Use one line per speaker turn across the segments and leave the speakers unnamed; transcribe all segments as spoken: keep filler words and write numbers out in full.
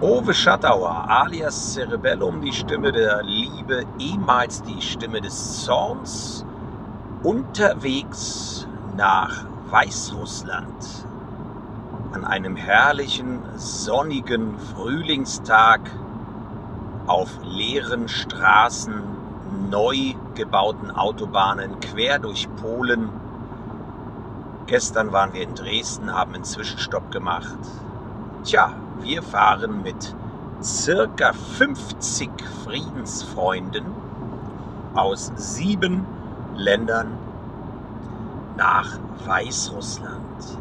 Owe Schattauer alias Cerebellum, die Stimme der Liebe, ehemals die Stimme des Zorns, unterwegs nach Weißrussland. An einem herrlichen, sonnigen Frühlingstag auf leeren Straßen, neu gebauten Autobahnen quer durch Polen. Gestern waren wir in Dresden, haben einen Zwischenstopp gemacht. Tja, wir fahren mit circa fünfzig Friedensfreunden aus sieben Ländern nach Weißrussland.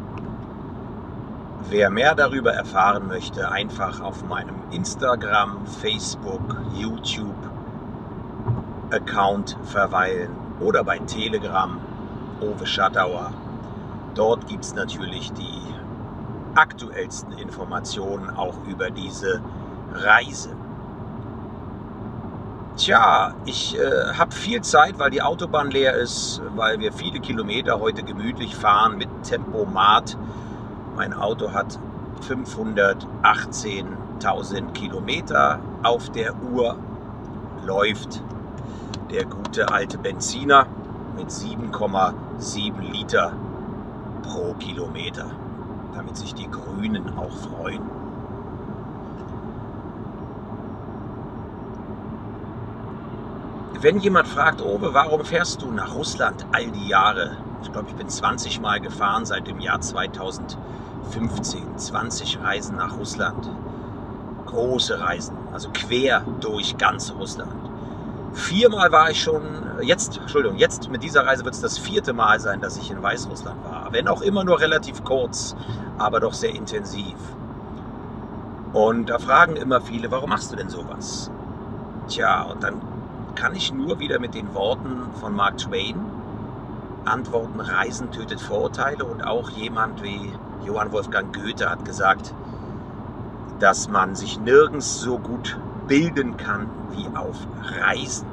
Wer mehr darüber erfahren möchte, einfach auf meinem Instagram, Facebook, YouTube Account verweilen oder bei Telegram, Owe Schattauer. Dort gibt es natürlich die aktuellsten Informationen auch über diese Reise. Tja, ich äh, habe viel Zeit, weil die Autobahn leer ist, weil wir viele Kilometer heute gemütlich fahren mit Tempomat. Mein Auto hat fünfhundertachtzehntausend Kilometer auf der Uhr, läuft der gute alte Benziner mit sieben Komma sieben Liter pro Kilometer, damit sich die Grünen auch freuen. Wenn jemand fragt, Owe, warum fährst du nach Russland all die Jahre? Ich glaube, ich bin zwanzig Mal gefahren seit dem Jahr zweitausendfünfzehn. zwanzig Reisen nach Russland. Große Reisen, also quer durch ganz Russland. Viermal war ich schon, jetzt, Entschuldigung, jetzt mit dieser Reise wird es das vierte Mal sein, dass ich in Weißrussland war. Wenn auch immer nur relativ kurz, aber doch sehr intensiv. Und da fragen immer viele, warum machst du denn sowas? Tja, und dann kann ich nur wieder mit den Worten von Mark Twain antworten: Reisen tötet Vorurteile. Und auch jemand wie Johann Wolfgang Goethe hat gesagt, dass man sich nirgends so gut bilden kann wie auf Reisen.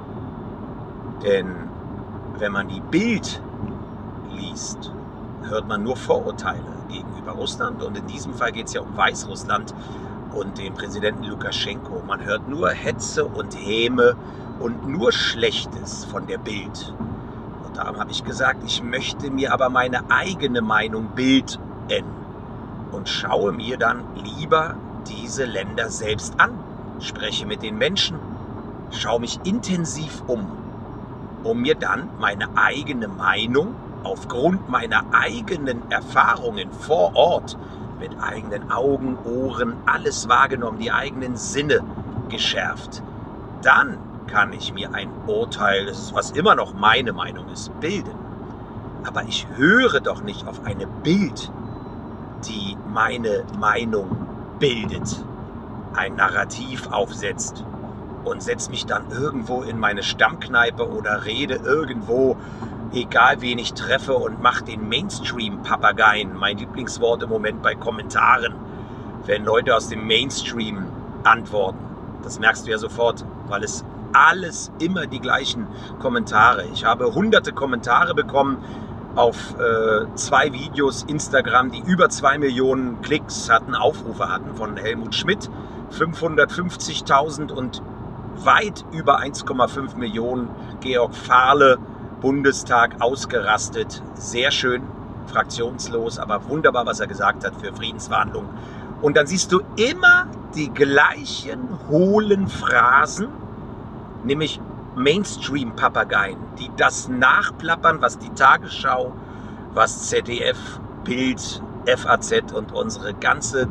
Denn wenn man die Bild liest, hört man nur Vorurteile gegenüber Russland. Und in diesem Fall geht es ja um Weißrussland und den Präsidenten Lukaschenko. Man hört nur Hetze und Häme und nur Schlechtes von der Bild. Und darum habe ich gesagt, ich möchte mir aber meine eigene Meinung bilden und schaue mir dann lieber diese Länder selbst an. Spreche mit den Menschen, schaue mich intensiv um, um mir dann meine eigene Meinung aufgrund meiner eigenen Erfahrungen vor Ort, mit eigenen Augen, Ohren, alles wahrgenommen, die eigenen Sinne geschärft, dann kann ich mir ein Urteil, das ist, was immer noch meine Meinung ist, bilden. Aber ich höre doch nicht auf eine Bild, die meine Meinung bildet, ein Narrativ aufsetzt und setze mich dann irgendwo in meine Stammkneipe oder rede irgendwo, egal wen ich treffe, und mache den Mainstream-Papageien, mein Lieblingswort im Moment bei Kommentaren, wenn Leute aus dem Mainstream antworten. Das merkst du ja sofort, weil es alles immer die gleichen Kommentare. Ich habe hunderte Kommentare bekommen auf äh, zwei Videos Instagram, die über zwei Millionen Klicks hatten, Aufrufe hatten, von Helmut Schmidt, fünfhundertfünfzigtausend, und weit über eins Komma fünf Millionen Georg Fahle, Bundestag, ausgerastet. Sehr schön, fraktionslos, aber wunderbar, was er gesagt hat für Friedensverhandlungen. Und dann siehst du immer die gleichen hohlen Phrasen, nämlich Mainstream-Papageien, die das nachplappern, was die Tagesschau, was Z D F, Bild, F A Z und unsere ganze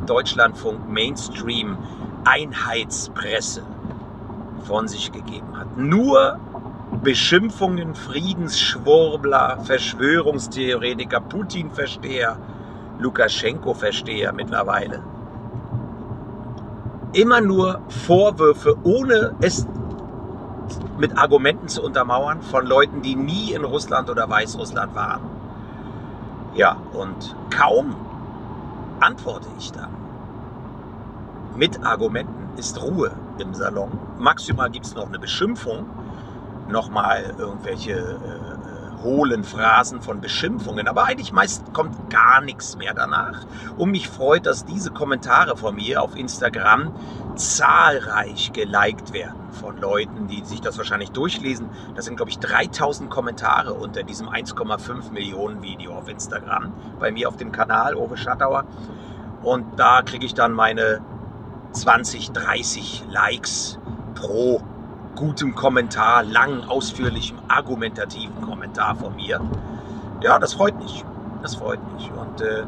Deutschlandfunk-Mainstream-Einheitspresse von sich gegeben hat. Nur Beschimpfungen, Friedensschwurbler, Verschwörungstheoretiker, Putin-Versteher, Lukaschenko-Versteher mittlerweile. Immer nur Vorwürfe, ohne es mit Argumenten zu untermauern, von Leuten, die nie in Russland oder Weißrussland waren. Ja, und kaum antworte ich dann mit Argumenten, ist Ruhe im Salon. Maximal gibt es noch eine Beschimpfung, nochmal irgendwelche äh, hohlen Phrasen von Beschimpfungen, aber eigentlich meist kommt gar nichts mehr danach. Und mich freut, dass diese Kommentare von mir auf Instagram zahlreich geliked werden von Leuten, die sich das wahrscheinlich durchlesen. Das sind, glaube ich, dreitausend Kommentare unter diesem eins Komma fünf Millionen Video auf Instagram bei mir auf dem Kanal Uwe Schattauer. Und da kriege ich dann meine zwanzig, dreißig Likes pro gutem Kommentar, lang, ausführlichem, argumentativen Kommentar von mir. Ja, das freut mich. Das freut mich. Und äh,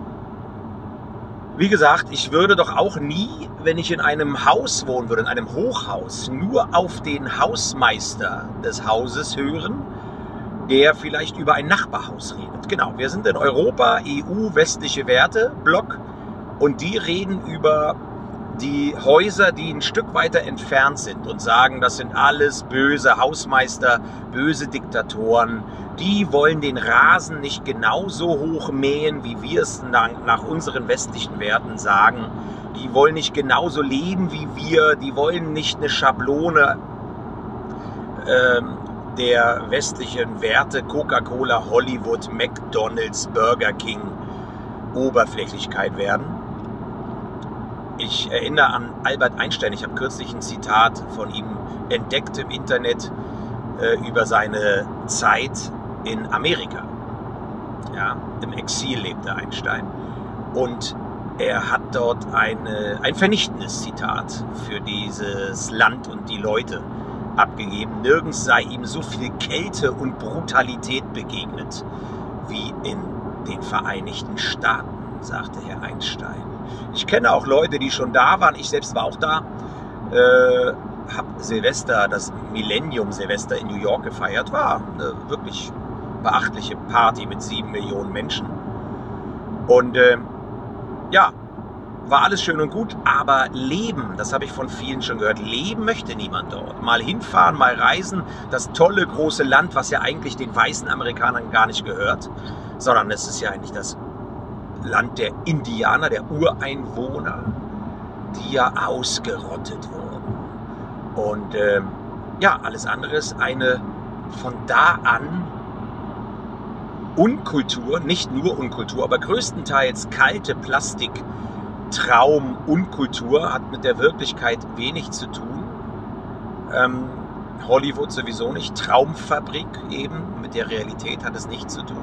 wie gesagt, ich würde doch auch nie, wenn ich in einem Haus wohnen würde, in einem Hochhaus, nur auf den Hausmeister des Hauses hören, der vielleicht über ein Nachbarhaus redet. Genau, wir sind in Europa, E U, westliche Werte, Block, und die reden über die Häuser, die ein Stück weiter entfernt sind und sagen, das sind alles böse Hausmeister, böse Diktatoren, die wollen den Rasen nicht genauso hoch mähen, wie wir es nach, nach unseren westlichen Werten sagen. Die wollen nicht genauso leben wie wir, die wollen nicht eine Schablone ähm, der westlichen Werte, Coca-Cola, Hollywood, McDonald's, Burger King, Oberflächlichkeit werden. Ich erinnere an Albert Einstein, ich habe kürzlich ein Zitat von ihm entdeckt im Internet äh, über seine Zeit in Amerika. Ja, im Exil lebte Einstein und er hat dort eine, ein vernichtendes Zitat für dieses Land und die Leute abgegeben. Nirgends sei ihm so viel Kälte und Brutalität begegnet wie in den Vereinigten Staaten, sagte Herr Einstein. Ich kenne auch Leute, die schon da waren. Ich selbst war auch da. Äh, habe Silvester, das Millennium Silvester in New York gefeiert. War eine wirklich beachtliche Party mit sieben Millionen Menschen. Und äh, ja, war alles schön und gut. Aber leben, das habe ich von vielen schon gehört, leben möchte niemand dort. Mal hinfahren, mal reisen. Das tolle große Land, was ja eigentlich den weißen Amerikanern gar nicht gehört. Sondern es ist ja eigentlich das Land der Indianer, der Ureinwohner, die ja ausgerottet wurden. Und ähm, ja, alles andere ist eine von da an Unkultur, nicht nur Unkultur, aber größtenteils kalte Plastik-Traum-Unkultur, hat mit der Wirklichkeit wenig zu tun. Ähm, Hollywood sowieso nicht, Traumfabrik eben, mit der Realität hat es nichts zu tun.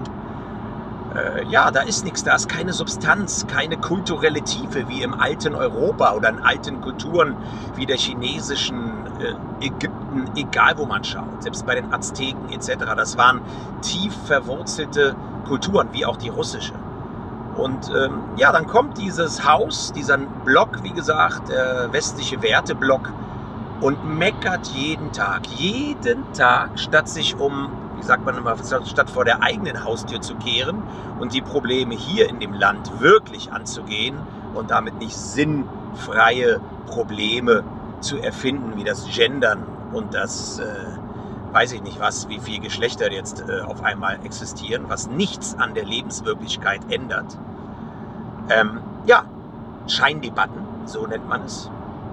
Ja, da ist nichts, da ist keine Substanz, keine kulturelle Tiefe wie im alten Europa oder in alten Kulturen wie der chinesischen, äh, Ägypten, egal wo man schaut, selbst bei den Azteken et cetera. Das waren tief verwurzelte Kulturen, wie auch die russische. Und ähm, ja, dann kommt dieses Haus, dieser Block, wie gesagt, der westliche Werteblock, und meckert jeden Tag, jeden Tag, statt sich um, wie sagt man immer, statt vor der eigenen Haustür zu kehren und die Probleme hier in dem Land wirklich anzugehen und damit nicht sinnfreie Probleme zu erfinden, wie das Gendern und das, äh, weiß ich nicht was, wie viele Geschlechter jetzt äh, auf einmal existieren, was nichts an der Lebenswirklichkeit ändert. Ähm, ja, Scheindebatten, so nennt man es.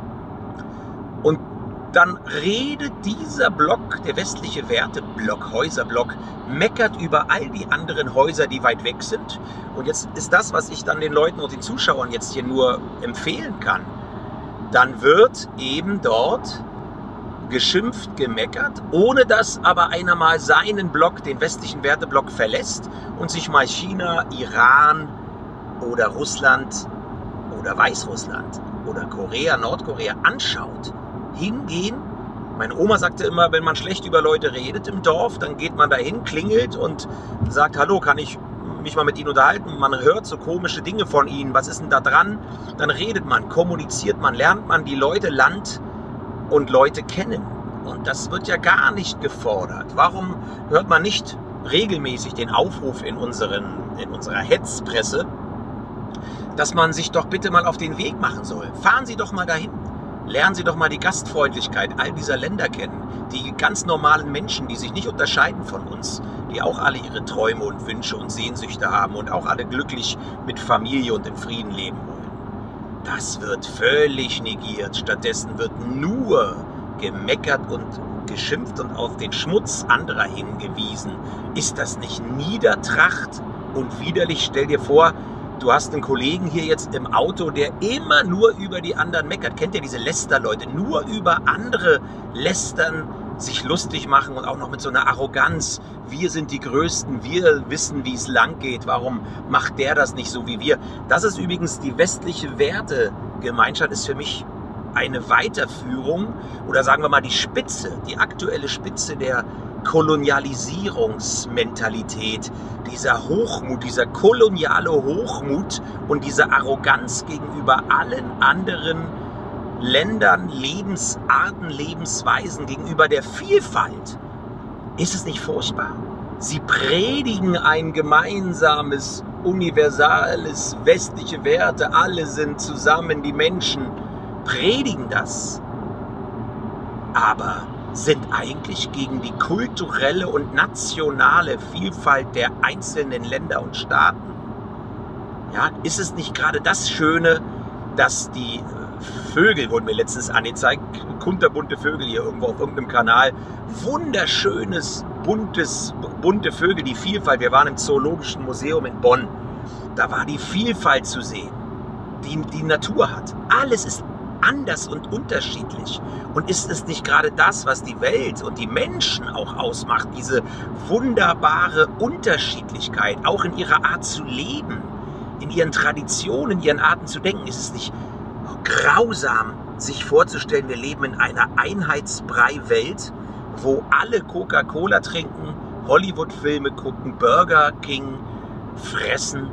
Und dann redet dieser Block, der westliche Werteblock, Häuserblock, meckert über all die anderen Häuser, die weit weg sind. Und jetzt ist das, was ich dann den Leuten und den Zuschauern jetzt hier nur empfehlen kann. Dann wird eben dort geschimpft, gemeckert, ohne dass aber einer mal seinen Block, den westlichen Werteblock, verlässt und sich mal China, Iran oder Russland oder Weißrussland oder Korea, Nordkorea anschaut. Hingehen. Meine Oma sagte immer, wenn man schlecht über Leute redet im Dorf, dann geht man dahin, klingelt und sagt, hallo, kann ich mich mal mit Ihnen unterhalten? Man hört so komische Dinge von Ihnen, was ist denn da dran? Dann redet man, kommuniziert man, lernt man die Leute, Land und Leute kennen. Und das wird ja gar nicht gefordert. Warum hört man nicht regelmäßig den Aufruf in, unseren, in unserer Hetzpresse, dass man sich doch bitte mal auf den Weg machen soll? Fahren Sie doch mal dahin. Lernen Sie doch mal die Gastfreundlichkeit all dieser Länder kennen, die ganz normalen Menschen, die sich nicht unterscheiden von uns, die auch alle ihre Träume und Wünsche und Sehnsüchte haben und auch alle glücklich mit Familie und in Frieden leben wollen. Das wird völlig negiert. Stattdessen wird nur gemeckert und geschimpft und auf den Schmutz anderer hingewiesen. Ist das nicht Niedertracht und widerlich? Stell dir vor, du hast einen Kollegen hier jetzt im Auto, der immer nur über die anderen meckert. Kennt ihr diese Lästerleute? Nur über andere lästern, sich lustig machen und auch noch mit so einer Arroganz. Wir sind die Größten, wir wissen, wie es lang geht. Warum macht der das nicht so wie wir? Das ist übrigens die westliche Wertegemeinschaft, ist für mich eine Weiterführung oder sagen wir mal die Spitze, die aktuelle Spitze der Kolonialisierungsmentalität, dieser Hochmut, dieser koloniale Hochmut und diese Arroganz gegenüber allen anderen Ländern, Lebensarten, Lebensweisen, gegenüber der Vielfalt. Ist es nicht furchtbar? Sie predigen ein gemeinsames, universales, westliche Werte. Alle sind zusammen, die Menschen predigen das. Aber sind eigentlich gegen die kulturelle und nationale Vielfalt der einzelnen Länder und Staaten. Ja, ist es nicht gerade das Schöne, dass die Vögel, wurden mir letztens angezeigt, kunterbunte Vögel hier irgendwo auf irgendeinem Kanal, wunderschönes, buntes, bunte Vögel, die Vielfalt. Wir waren im Zoologischen Museum in Bonn, da war die Vielfalt zu sehen, die die Natur hat. Alles ist anders und unterschiedlich. Und ist es nicht gerade das, was die Welt und die Menschen auch ausmacht, diese wunderbare Unterschiedlichkeit, auch in ihrer Art zu leben, in ihren Traditionen, in ihren Arten zu denken? Ist es nicht grausam, sich vorzustellen, wir leben in einer Einheitsbrei-Welt, wo alle Coca-Cola trinken, Hollywood-Filme gucken, Burger King fressen,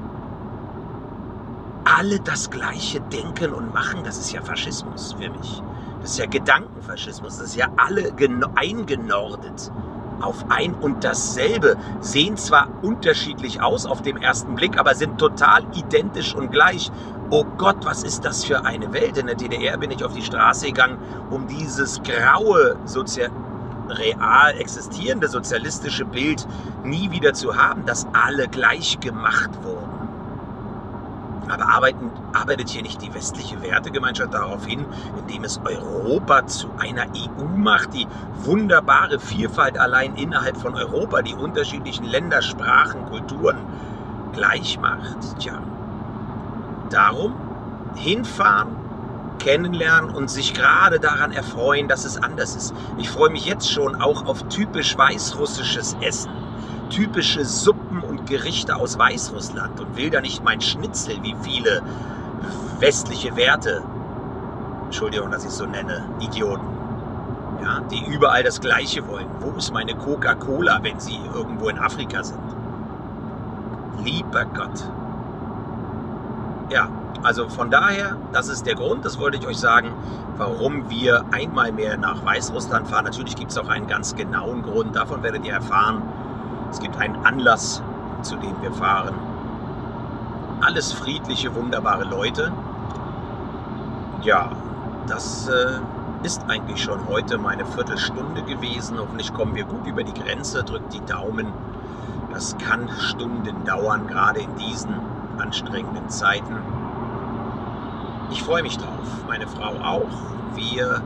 alle das Gleiche denken und machen? Das ist ja Faschismus für mich. Das ist ja Gedankenfaschismus. Das ist ja alle eingenordet auf ein und dasselbe. Sehen zwar unterschiedlich aus auf den ersten Blick, aber sind total identisch und gleich. Oh Gott, was ist das für eine Welt? In der D D R bin ich auf die Straße gegangen, um dieses graue, sozial real existierende sozialistische Bild nie wieder zu haben, dass alle gleich gemacht wurden. Aber arbeiten, arbeitet hier nicht die westliche Wertegemeinschaft darauf hin, indem es Europa zu einer E U macht, die wunderbare Vielfalt allein innerhalb von Europa, die unterschiedlichen Länder, Sprachen, Kulturen gleich macht? Tja, darum hinfahren, kennenlernen und sich gerade daran erfreuen, dass es anders ist. Ich freue mich jetzt schon auch auf typisch weißrussisches Essen, typische Suppen und Gerichte aus Weißrussland und will da nicht mein Schnitzel, wie viele westliche Werte, Entschuldigung, dass ich es so nenne, Idioten, ja, die überall das Gleiche wollen. Wo ist meine Coca-Cola, wenn sie irgendwo in Afrika sind? Lieber Gott. Ja, also von daher, das ist der Grund, das wollte ich euch sagen, warum wir einmal mehr nach Weißrussland fahren. Natürlich gibt es auch einen ganz genauen Grund, davon werdet ihr erfahren. Es gibt einen Anlass, zu dem wir fahren. Alles friedliche, wunderbare Leute. Ja, das äh, ist eigentlich schon heute meine Viertelstunde gewesen. Hoffentlich kommen wir gut über die Grenze. Drückt die Daumen. Das kann Stunden dauern, gerade in diesen anstrengenden Zeiten. Ich freue mich drauf. Meine Frau auch. Wir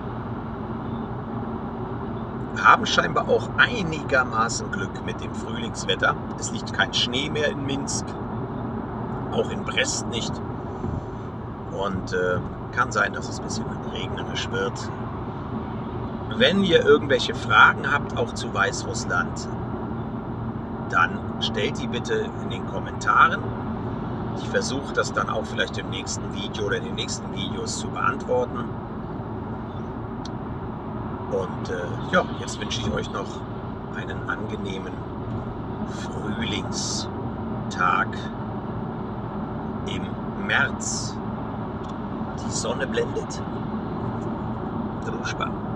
haben scheinbar auch einigermaßen Glück mit dem Frühlingswetter. Es liegt kein Schnee mehr in Minsk, auch in Brest nicht. Und äh, kann sein, dass es ein bisschen regnerisch wird. Wenn ihr irgendwelche Fragen habt, auch zu Weißrussland, dann stellt die bitte in den Kommentaren. Ich versuche das dann auch vielleicht im nächsten Video oder in den nächsten Videos zu beantworten. Und äh, ja, jetzt wünsche ich euch noch einen angenehmen Frühlingstag im März. Die Sonne blendet. Druschba.